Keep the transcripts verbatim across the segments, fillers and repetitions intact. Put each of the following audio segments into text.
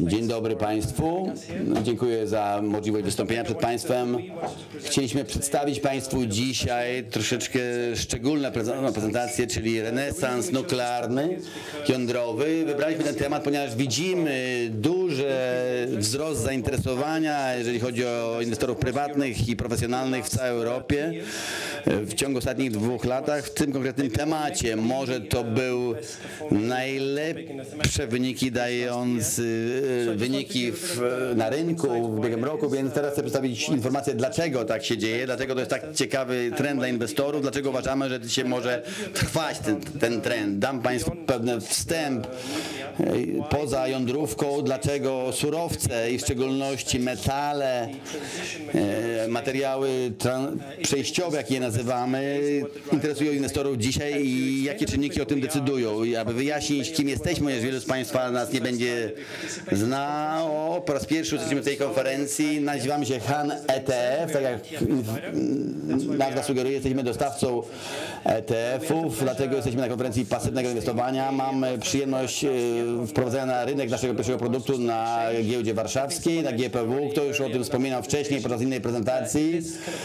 Dzień dobry Państwu. Dziękuję za możliwość wystąpienia przed Państwem. Chcieliśmy przedstawić Państwu dzisiaj troszeczkę szczególną prezentację, czyli renesans nuklearny, jądrowy. Wybraliśmy ten temat, ponieważ widzimy duży wzrost zainteresowania, jeżeli chodzi o inwestorów prywatnych i profesjonalnych w całej Europie w ciągu ostatnich dwóch latach w tym konkretnym temacie. Może to był najlepsze wyniki dając wyniki w, na rynku w ubiegłym roku, więc teraz chcę przedstawić informację, dlaczego tak się dzieje, dlaczego to jest tak ciekawy trend dla inwestorów, dlaczego uważamy, że dzisiaj może trwać ten, ten trend. Dam Państwu pewien wstęp poza jądrówką, dlaczego surowce i w szczególności metale, materiały przejściowe, jak je nazywamy, interesują inwestorów dzisiaj i jakie czynniki o tym decydują. I aby wyjaśnić, kim jesteśmy, ponieważ wielu z Państwa nas nie będzie znało, po raz pierwszy uczestniczymy w tej konferencji. Nazywamy się Han E T F, tak jak nazwa sugeruje, jesteśmy dostawcą E T F-ów, dlatego jesteśmy na konferencji pasywnego inwestowania. Mamy przyjemność wprowadzenia na rynek naszego pierwszego produktu na giełdzie warszawskiej, na G P W. Kto już o tym wspominał wcześniej podczas innej prezentacji.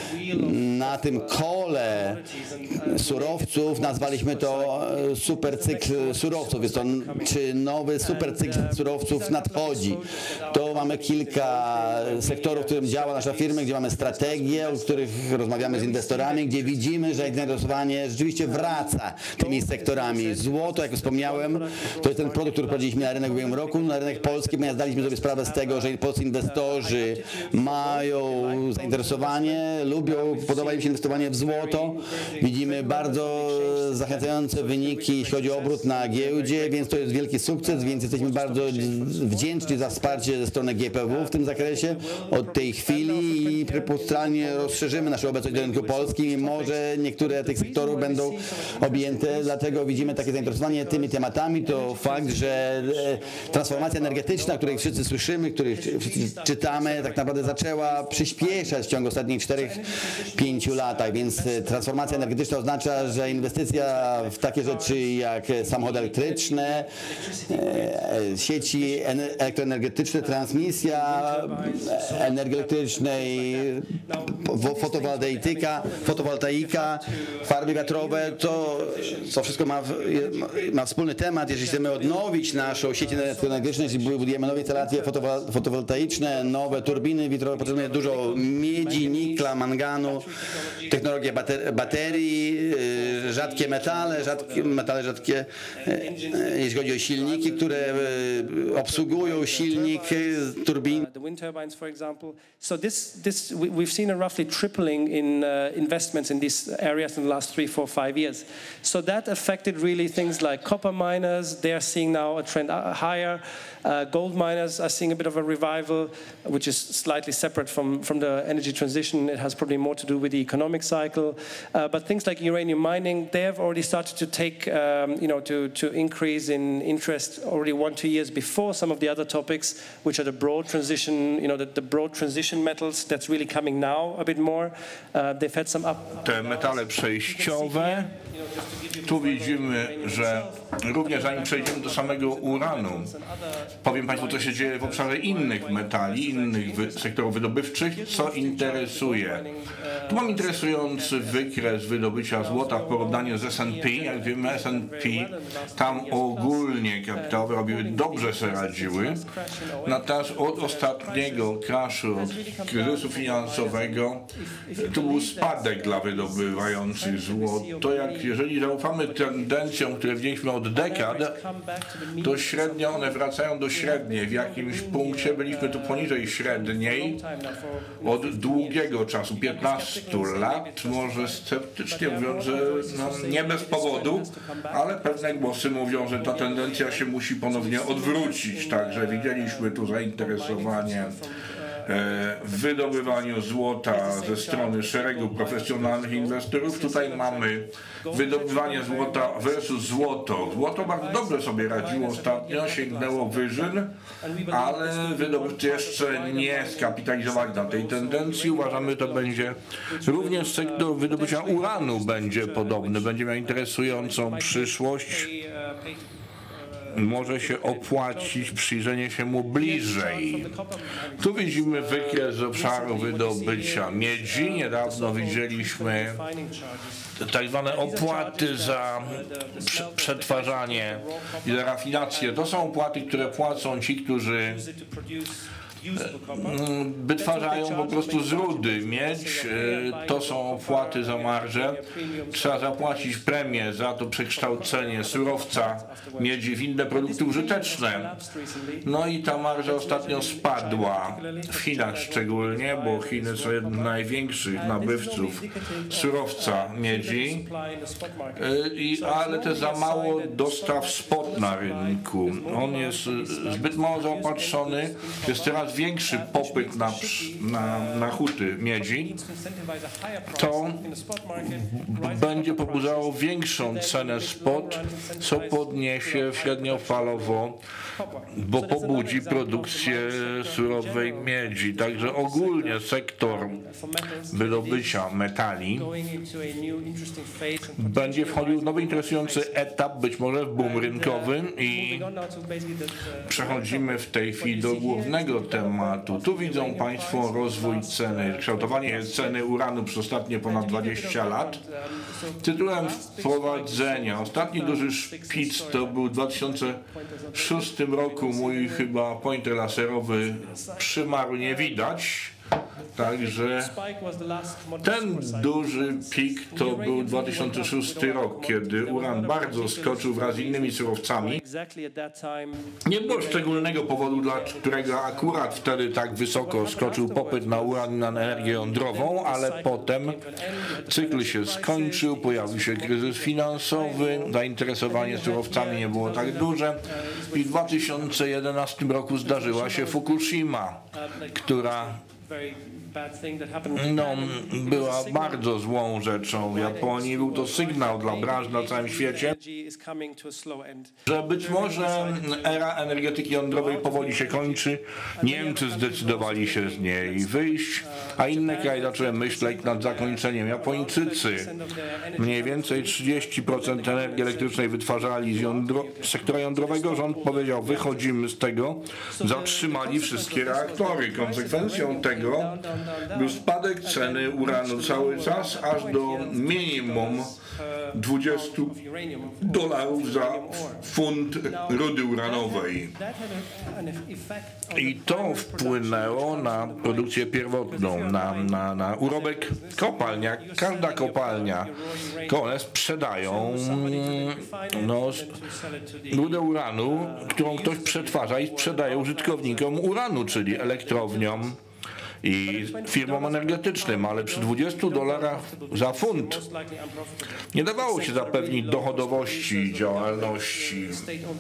Na tym kole surowców nazwaliśmy to supercykl surowców. Jest to, czy nowy supercykl surowców nadchodzi. To mamy kilka sektorów, w którym działa nasza firma, gdzie mamy strategię, o których rozmawiamy z inwestorami, gdzie widzimy, że zainteresowanie rzeczywiście wraca tymi sektorami. Złoto, jak wspomniałem, to jest ten produkt, który wprowadziliśmy na rynek w ubiegłym roku, na rynek polski, ponieważ zdaliśmy sobie sprawę z tego, że polscy inwestorzy mają zainteresowanie, lubią, podoba im się inwestowanie w złoto. Widzimy bardzo zachęcające wyniki, jeśli chodzi o obrót na giełdzie, więc to jest wielki sukces, więc jesteśmy bardzo wdzięczni za wsparcie ze strony G P W w tym zakresie od tej chwili i prepostralnie rozszerzymy naszą obecność do rynku polskim i może niektóre tych sektorów będą objęte, dlatego widzimy takie zainteresowanie tymi tematami. To fakt, że transformacja energetyczna, o której wszyscy słyszymy, której wszyscy czytamy, tak naprawdę zaczęła przyspieszać w ciągu ostatnich czterech pięciu latach, więc transformacja energetyczna oznacza, że inwestycja w takie rzeczy jak samochody elektryczne, sieci elektroenergetyczne, transmisja energii elektrycznej, fotowoltaika, fotowoltaika, farby wiatrowe, to co wszystko ma, ma wspólny temat. Jeżeli chcemy odnowić naszą sieć elektroenergetyczną, jeśli budujemy nowe instalacje fotowoltaiczne, nowe turbiny wiatrowe, potrzebujemy dużo miedzi, nikla, manganu, technologia baterii, rzadkie metale, rzadkie metale rzadkie, jeśli chodzi o silniki, które obsługują silnik turbin. The wind turbines, for example. So this, this, we've seen a roughly tripling in uh, investments in these areas in the last three, four, five years. So that affected really things like copper miners. They are seeing now a trend higher. Uh, gold miners are seeing a bit of a revival, which is slightly separate from, from the energy transition. It has probably more to do with the economic cycle. Uh, but things like uranium mining, they have already started to take, um, you know, to, to increase in interest already one, two years before some of the other topics, which are the broad transition, you know, the, the broad transition metals. That's really coming now a bit more. Uh, they've had some up. Te metale przejściowe. Tu widzimy, że również zanim przejdziemy do samego uranu, powiem Państwu, co się dzieje w obszarze innych metali, innych wy sektorów wydobywczych, co interesuje. Tu mam interesujący wykres wydobycia złota w porównaniu z S and P. Jak wiemy, S and P tam ogólnie kapitałowe robiły dobrze sobie radziły. Natomiast od ostatniego crashu, od kryzysu finansowego, to był spadek dla wydobywających złoto. Jak jeżeli zaufamy tendencjom, które widzieliśmy od dekad, to średnio one wracają do średniej. W jakimś punkcie byliśmy tu poniżej średniej od długiego czasu, piętnastu lat, może sceptycznie mówiąc, że no, nie bez powodu, ale pewne głosy mówią, że ta tendencja się musi ponownie odwrócić. Także widzieliśmy tu zainteresowanie w wydobywaniu złota ze strony szeregu profesjonalnych inwestorów. Tutaj mamy wydobywanie złota versus złoto. Złoto bardzo dobrze sobie radziło ostatnio, sięgnęło wyżyn, ale wydobywcy jeszcze nie skapitalizowali na tej tendencji. Uważamy, że to będzie również sektor wydobycia uranu będzie podobny, będzie miał interesującą przyszłość. może się opłacić przyjrzenie się mu bliżej. Tu widzimy wykres z obszaru wydobycia miedzi. Niedawno widzieliśmy tak zwane opłaty za przetwarzanie i za rafinację. To są opłaty, które płacą ci, którzy wytwarzają po prostu z rudy miedź. To są opłaty za marżę. Trzeba zapłacić premię za to przekształcenie surowca miedzi w inne produkty użyteczne. No i ta marża ostatnio spadła, w Chinach szczególnie, bo Chiny są jednym z największych nabywców surowca miedzi, I, ale też za mało dostaw spot na rynku. On jest zbyt mało zaopatrzony, jest teraz większy popyt na, na, na huty miedzi, to będzie pobudzało większą cenę spot, co podniesie średniofalowo, bo pobudzi produkcję surowej miedzi. Także ogólnie sektor wydobycia metali będzie wchodził w nowy interesujący etap, być może w boom rynkowy, i przechodzimy w tej chwili do głównego tematu. Tu widzą Państwo rozwój ceny, kształtowanie ceny uranu przez ostatnie ponad dwadzieścia lat. Tytułem wprowadzenia, ostatni duży szpic to był w dwa tysiące szóstym roku. Mój chyba pointer laserowy przymarł, nie widać. Także ten duży pik to był dwa tysiące szósty rok, kiedy uran bardzo skoczył wraz z innymi surowcami. Nie było szczególnego powodu, dla którego akurat wtedy tak wysoko skoczył popyt na uran i na energię jądrową, ale potem cykl się skończył, pojawił się kryzys finansowy, zainteresowanie surowcami nie było tak duże i w dwa tysiące jedenastym roku zdarzyła się Fukushima, która no, była bardzo złą rzeczą w Japonii. Był to sygnał dla branż na całym świecie, że być może era energetyki jądrowej powoli się kończy. Niemcy zdecydowali się z niej wyjść, a inne kraje zaczęły myśleć nad zakończeniem. Japończycy mniej więcej trzydzieści procent energii elektrycznej wytwarzali z, jądro, z sektora jądrowego. Rząd powiedział, wychodzimy z tego, zatrzymali wszystkie reaktory. Konsekwencją tego był spadek ceny uranu cały czas, aż do minimum dwadzieścia dolarów za funt rudy uranowej. I to wpłynęło na produkcję pierwotną, na, na, na urobek kopalń. Jak każda kopalnia, one sprzedają no, rudę uranu, którą ktoś przetwarza i sprzedaje użytkownikom uranu, czyli elektrowniom i firmom energetycznym, ale przy dwudziestu dolarach za funt nie dawało się zapewnić dochodowości działalności.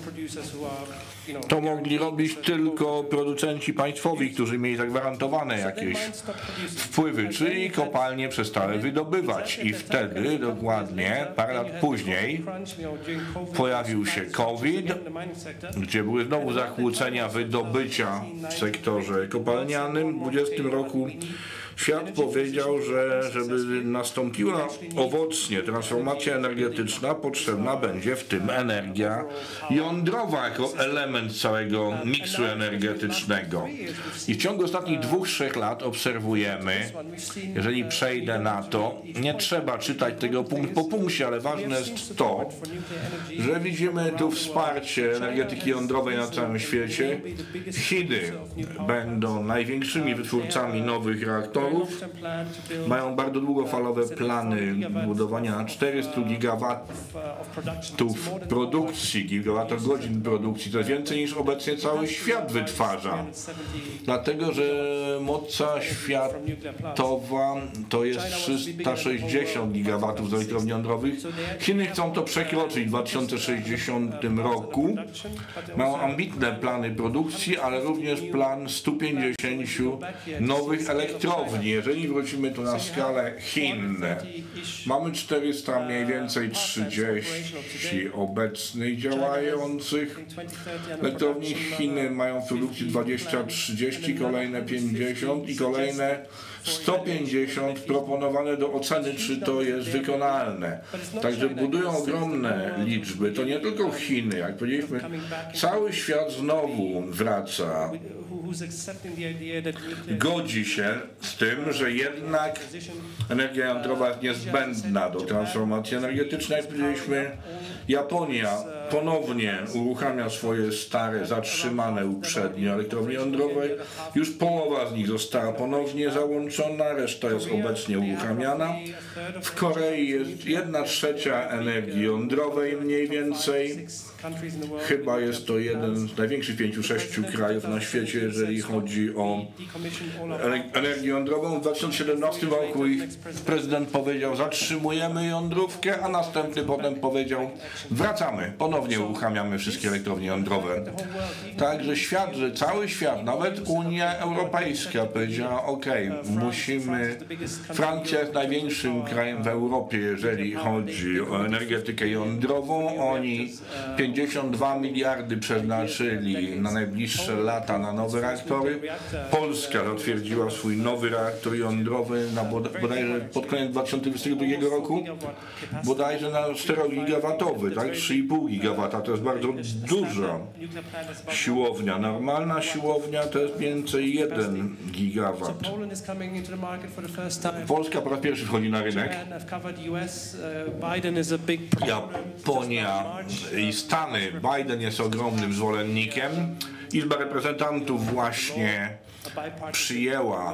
To mogli robić tylko producenci państwowi, którzy mieli zagwarantowane jakieś wpływy, czyli kopalnie przestały wydobywać. I wtedy, dokładnie parę lat później, pojawił się COVID, gdzie były znowu zakłócenia wydobycia w sektorze kopalnianym. W dwudziestym roku świat powiedział, że żeby nastąpiła owocnie transformacja energetyczna, potrzebna będzie w tym energia jądrowa jako element całego miksu energetycznego. I w ciągu ostatnich dwóch, trzech lat obserwujemy, jeżeli przejdę na to, nie trzeba czytać tego punkt po punkcie, ale ważne jest to, że widzimy tu wsparcie energetyki jądrowej na całym świecie. Chiny będą największymi wytwórcami nowych reaktorów. Mają bardzo długofalowe plany budowania czterystu gigawatów produkcji, gigawatogodzin produkcji. To jest więcej niż obecnie cały świat wytwarza. Dlatego, że moc światowa to jest trzysta sześćdziesiąt gigawatów z elektrowni jądrowych. Chiny chcą to przekroczyć w dwa tysiące sześćdziesiątym roku. Mają ambitne plany produkcji, ale również plan stu pięćdziesięciu nowych elektrowni. ponownie, jeżeli wrócimy tu na skalę Chin, mamy czterysta mniej więcej trzydzieści obecnych działających elektrowni. Chiny mają w produkcji dwadzieścia trzydzieści, kolejne pięćdziesiąt i kolejne sto pięćdziesiąt proponowane do oceny, czy to jest wykonalne. Także budują ogromne liczby. To nie tylko Chiny, jak powiedzieliśmy, cały świat znowu wraca. Godzi się z tym, że jednak energia jądrowa jest niezbędna do transformacji energetycznej. Jak powiedzieliśmy, Japonia ponownie uruchamia swoje stare, zatrzymane uprzednio elektrownie jądrowe. Już połowa z nich została ponownie załączona, reszta jest obecnie uruchamiana. W Korei jest jedna trzecia energii jądrowej mniej więcej. Chyba jest to jeden z największych pięciu, sześciu krajów na świecie, jeżeli chodzi o energię jądrową. W dwa tysiące siedemnastym roku ich prezydent powiedział, zatrzymujemy jądrówkę, a następny potem powiedział, wracamy, ponownie uruchamiamy wszystkie elektrownie jądrowe. Także świat, że cały świat, nawet Unia Europejska powiedziała, ok, musimy, Francja jest największym krajem w Europie, jeżeli chodzi o energetykę jądrową. Oni pięćdziesiąt dwa miliardy przeznaczyli na najbliższe lata na nowe reaktory. Polska zatwierdziła swój nowy reaktor jądrowy na bodajże pod koniec dwa tysiące dwudziestego drugiego roku, bodajże na czterogigawatowy, tak? trzy i pół gigawata, to jest bardzo duża siłownia. Normalna siłownia to jest mniej więcej jeden gigawat. Polska po raz pierwszy wchodzi na rynek. Japonia i Stany. Biden jest ogromnym zwolennikiem. Izba Reprezentantów właśnie przyjęła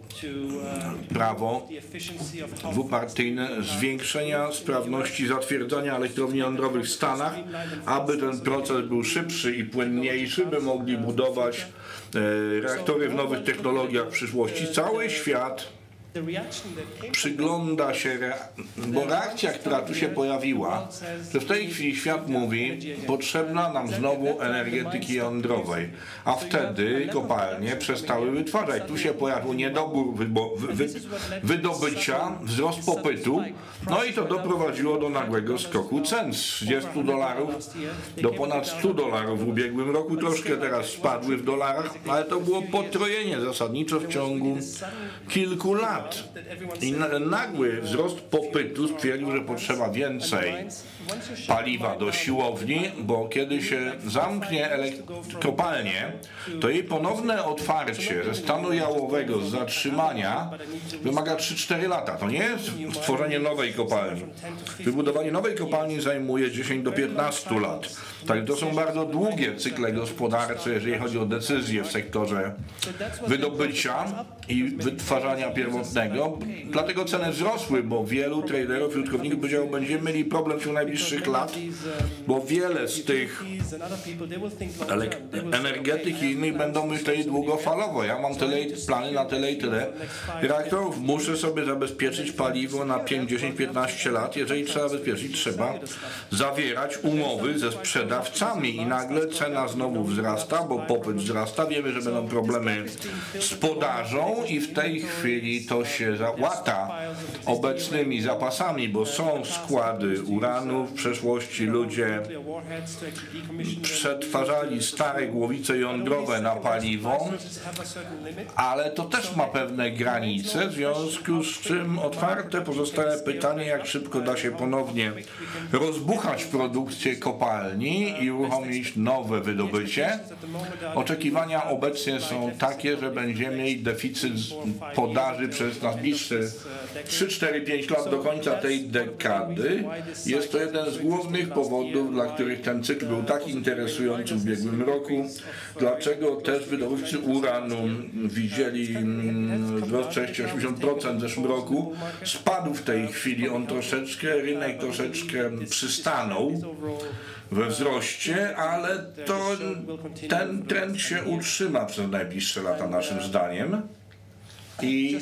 prawo dwupartyjne zwiększenia sprawności zatwierdzania elektrowni jądrowych w Stanach, aby ten proces był szybszy i płynniejszy, by mogli budować e, reaktory w nowych technologiach w przyszłości. Cały świat przygląda się, bo reakcja, która tu się pojawiła, że w tej chwili świat mówi, potrzebna nam znowu energetyki jądrowej, a wtedy kopalnie przestały wytwarzać. Tu się pojawił niedobór wy wydobycia, wzrost popytu, no i to doprowadziło do nagłego skoku cen z trzydziestu dolarów do ponad stu dolarów w ubiegłym roku. Troszkę teraz spadły w dolarach, ale to było potrojenie zasadniczo w ciągu kilku lat. I nagły wzrost popytu stwierdził, że potrzeba więcej paliwa do siłowni, bo kiedy się zamknie kopalnię, to jej ponowne otwarcie ze stanu jałowego, z zatrzymania wymaga trzy cztery lata. To nie jest stworzenie nowej kopalni. Wybudowanie nowej kopalni zajmuje dziesięć do piętnastu lat. Tak, to są bardzo długie cykle gospodarcze, jeżeli chodzi o decyzje w sektorze wydobycia i wytwarzania pierwotnego. Dlatego ceny wzrosły, bo wielu traderów i użytkowników powiedziało, będziemy mieli problem w ciągu najbliższych lat, bo wiele z tych energetyk i innych będą myśleli długofalowo. Ja mam tyle plany na tyle i tyle reaktorów. Muszę sobie zabezpieczyć paliwo na pięć, dziesięć, piętnaście lat. Jeżeli trzeba zabezpieczyć, trzeba zawierać umowy ze sprzedawcami i nagle cena znowu wzrasta, bo popyt wzrasta. Wiemy, że będą problemy z podażą i w tej chwili to się łata obecnymi zapasami, bo są składy uranu. W przeszłości ludzie przetwarzali stare głowice jądrowe na paliwo, ale to też ma pewne granice, w związku z czym otwarte pozostaje pytanie, jak szybko da się ponownie rozbuchać produkcję kopalni i uruchomić nowe wydobycie. Oczekiwania obecnie są takie, że będziemy mieli deficyt podaży przez najbliższe trzy, cztery, pięć lat do końca tej dekady. Jest to jeden z głównych powodów, dla których ten cykl był tak interesujący w ubiegłym roku. Dlaczego też wydobywcy uranu widzieli wzrost sześćdziesiąt do osiemdziesięciu procent w zeszłym roku. Spadł w tej chwili on troszeczkę, rynek troszeczkę przystanął we wzroście, ale to ten trend się utrzyma przez najbliższe lata naszym zdaniem. I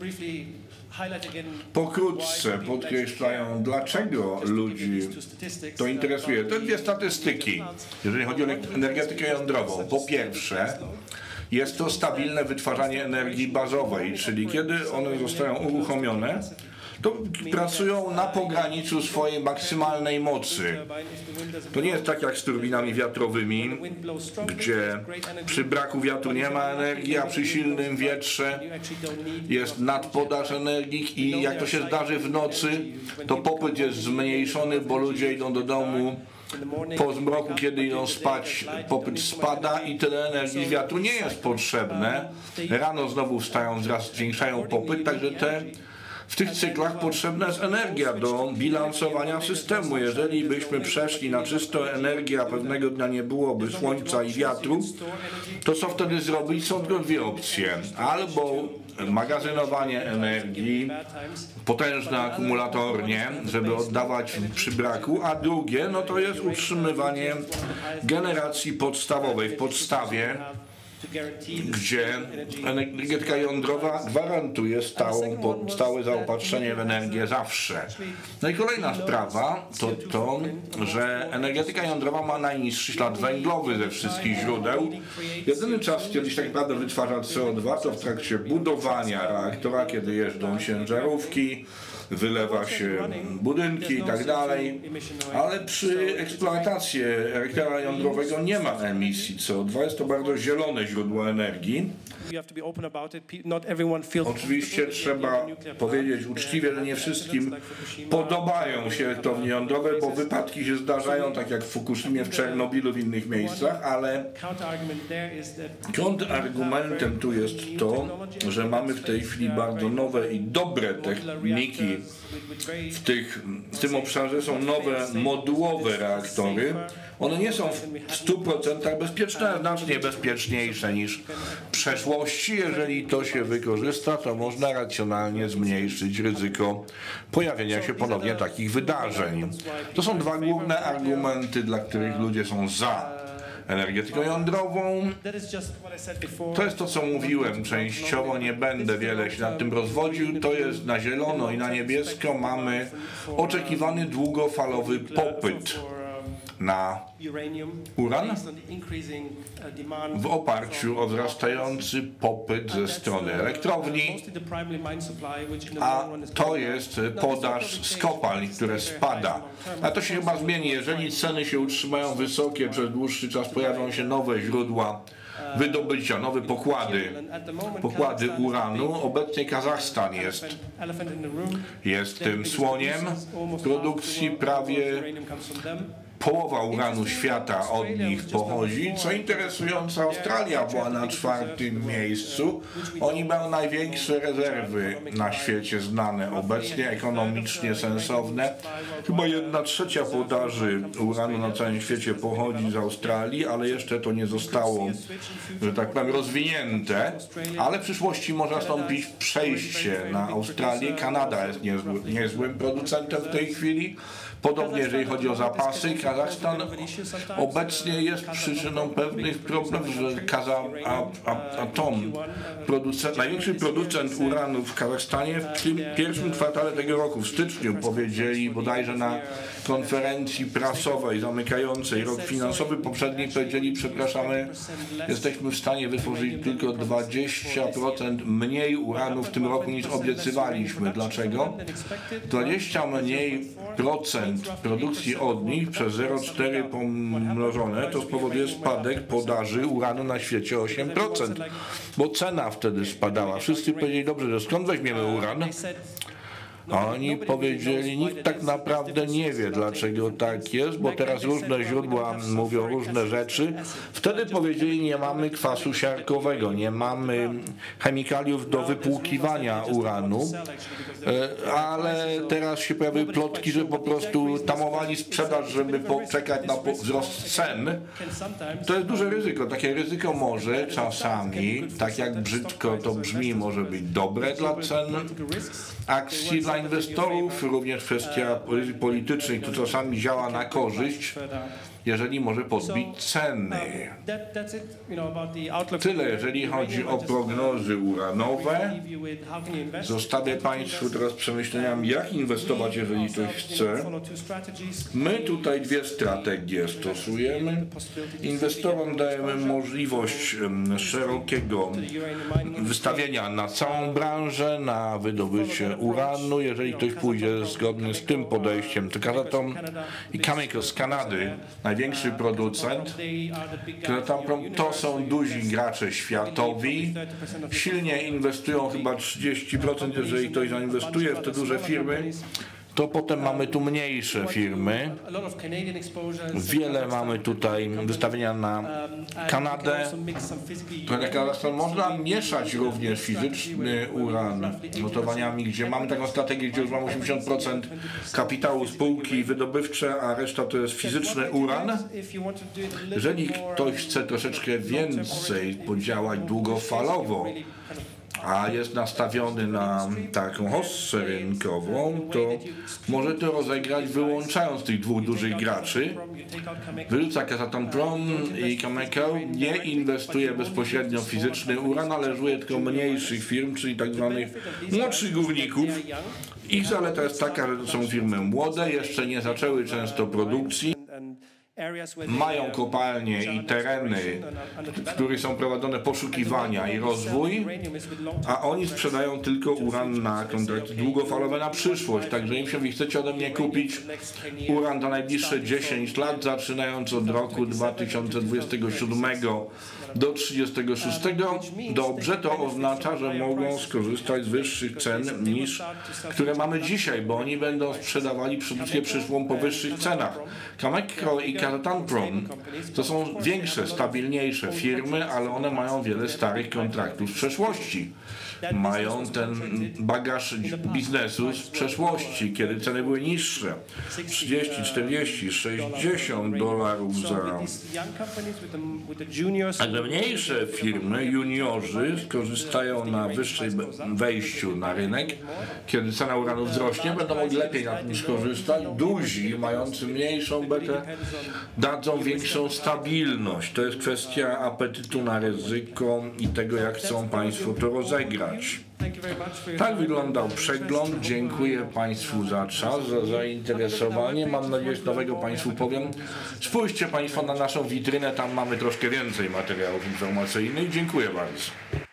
pokrótce podkreślają, dlaczego ludzi to interesuje. To dwie statystyki, jeżeli chodzi o energetykę jądrową. Po pierwsze, jest to stabilne wytwarzanie energii bazowej, czyli kiedy one zostają uruchomione, to pracują na pograniczu swojej maksymalnej mocy. To nie jest tak jak z turbinami wiatrowymi, gdzie przy braku wiatru nie ma energii, a przy silnym wietrze jest nadpodaż energii i jak to się zdarzy w nocy, to popyt jest zmniejszony, bo ludzie idą do domu po zmroku, kiedy idą spać, popyt spada i tyle energii z wiatru nie jest potrzebne. Rano znowu wstają, zwiększają popyt, także te w tych cyklach potrzebna jest energia do bilansowania systemu. Jeżeli byśmy przeszli na czystą energię, a pewnego dnia nie byłoby słońca i wiatru, to co wtedy zrobić? Są tylko dwie opcje. Albo magazynowanie energii, potężne akumulatornie, żeby oddawać przy braku, a drugie, no to jest utrzymywanie generacji podstawowej w podstawie, gdzie energetyka jądrowa gwarantuje stałą, stałe zaopatrzenie w energię zawsze. No i kolejna sprawa to to, że energetyka jądrowa ma najniższy ślad węglowy ze wszystkich źródeł. Jedyny czas, kiedy się tak naprawdę wytwarza C O dwa, to w trakcie budowania reaktora, kiedy jeżdżą ciężarówki, wylewa się budynki i tak dalej, ale przy eksploatacji reaktora jądrowego nie ma emisji C O dwa, jest to bardzo zielone źródło energii. Oczywiście trzeba powiedzieć uczciwie, że nie wszystkim podobają się elektrownie jądrowe, bo wypadki się zdarzają, tak jak w Fukushimie, w Czernobilu, w innych miejscach, ale kontrargumentem tu jest to, że mamy w tej chwili bardzo nowe i dobre techniki. W, tych, w tym obszarze są nowe modułowe reaktory. One nie są w stu procentach bezpieczne, a znacznie bezpieczniejsze niż w przeszłości. Jeżeli to się wykorzysta, to można racjonalnie zmniejszyć ryzyko pojawienia się ponownie takich wydarzeń. To są dwa główne argumenty, dla których ludzie są za energetyką jądrową. To jest to, co mówiłem częściowo, nie będę wiele się nad tym rozwodził. To jest na zielono i na niebiesko mamy oczekiwany długofalowy popyt na uran w oparciu o wzrastający popyt ze strony elektrowni, a to jest podaż z kopalń, które spada. A to się chyba zmieni, jeżeli ceny się utrzymają wysokie, przez dłuższy czas pojawią się nowe źródła wydobycia, nowe pokłady, pokłady uranu. Obecnie Kazachstan jest, jest tym słoniem produkcji, prawie połowa uranu świata od nich pochodzi. Co interesujące, Australia była na czwartym miejscu. Oni mają największe rezerwy na świecie znane obecnie, ekonomicznie sensowne. Chyba jedna trzecia podaży uranu na całym świecie pochodzi z Australii, ale jeszcze to nie zostało, że tak powiem, rozwinięte. Ale w przyszłości może nastąpić przejście na Australię. Kanada jest niezły, niezłym producentem w tej chwili. Podobnie jeżeli chodzi o zapasy, Kazachstan obecnie jest przyczyną pewnych problemów, że Kazatomprom, producent, największy producent uranu w Kazachstanie, w tym pierwszym kwartale tego roku, w styczniu, powiedzieli bodajże na konferencji prasowej zamykającej rok finansowy poprzedni, powiedzieli: przepraszamy, jesteśmy w stanie wytworzyć tylko dwadzieścia procent mniej uranu w tym roku niż obiecywaliśmy. Dlaczego? dwadzieścia mniej procent produkcji od nich przez zero przecinek cztery pomnożone to spowoduje spadek podaży uranu na świecie osiem procent, bo cena wtedy spadała. Wszyscy powiedzieli: dobrze, że skąd weźmiemy uran? A oni powiedzieli: nikt tak naprawdę nie wie, dlaczego tak jest, bo teraz różne źródła mówią różne rzeczy. Wtedy powiedzieli: nie mamy kwasu siarkowego, nie mamy chemikaliów do wypłukiwania uranu, ale teraz się pojawiły plotki, że po prostu tamowali sprzedaż, żeby poczekać na wzrost cen. To jest duże ryzyko. Takie ryzyko może czasami, tak jak brzydko to brzmi, może być dobre dla cen akcji dla inwestorów, również kwestia politycznych, to czasami działa na korzyść, jeżeli może podbić ceny. Tyle, jeżeli chodzi o prognozy uranowe. Zostawię Państwu teraz przemyśleniami, jak inwestować, jeżeli ktoś chce. My tutaj dwie strategie stosujemy. Inwestorom dajemy możliwość szerokiego wystawienia na całą branżę, na wydobycie uranu, jeżeli ktoś pójdzie zgodnie z tym podejściem. To Kazatomprom i Cameco z Kanady, największy producent. Kazatomprom to są duzi gracze światowi. Silnie inwestują chyba trzydzieści procent, jeżeli ktoś zainwestuje w te duże firmy. To potem mamy tu mniejsze firmy. Wiele mamy tutaj wystawienia na Kanadę. Można mieszać również fizyczny uran notowaniami, gdzie mamy taką strategię, gdzie już mamy osiemdziesiąt procent kapitału spółki wydobywcze, a reszta to jest fizyczny uran. Jeżeli ktoś chce troszeczkę więcej podziałać długofalowo, a jest nastawiony na taką hossę rynkową, to może to rozegrać wyłączając tych dwóch dużych graczy. Wyrzuca Kazatomprom i Cameco, nie inwestuje bezpośrednio w fizyczny uran, należuje tylko mniejszych firm, czyli tak zwanych młodszych górników. Ich zaleta jest taka, że to są firmy młode, jeszcze nie zaczęły często produkcji. Mają kopalnie i tereny, w których są prowadzone poszukiwania i rozwój, a oni sprzedają tylko uran na kontrakty długofalowe na przyszłość. Także im się, wy chcecie ode mnie kupić uran na najbliższe dziesięć lat, zaczynając od roku dwa tysiące dwudziestego siódmego do trzydziestego szóstego, dobrze, to oznacza, że mogą skorzystać z wyższych cen niż które mamy dzisiaj, bo oni będą sprzedawali produkcję przyszłą po wyższych cenach. Cameco i Kazatomprom to są większe, stabilniejsze firmy, ale one mają wiele starych kontraktów z przeszłości. Mają ten bagaż biznesu z przeszłości, kiedy ceny były niższe. trzydzieści, czterdzieści, sześćdziesiąt dolarów za... Ale mniejsze firmy, juniorzy skorzystają na wyższej wejściu na rynek. Kiedy cena uranu wzrośnie, będą mogli lepiej na tym skorzystać. Duzi, mający mniejszą betę, dadzą większą stabilność. To jest kwestia apetytu na ryzyko i tego, jak chcą Państwo to rozegrać. Tak wyglądał przegląd. Dziękuję Państwu za czas, za zainteresowanie. Mam nadzieję, że nowego Państwu powiem. Spójrzcie Państwo na naszą witrynę, tam mamy troszkę więcej materiałów informacyjnych. Dziękuję bardzo.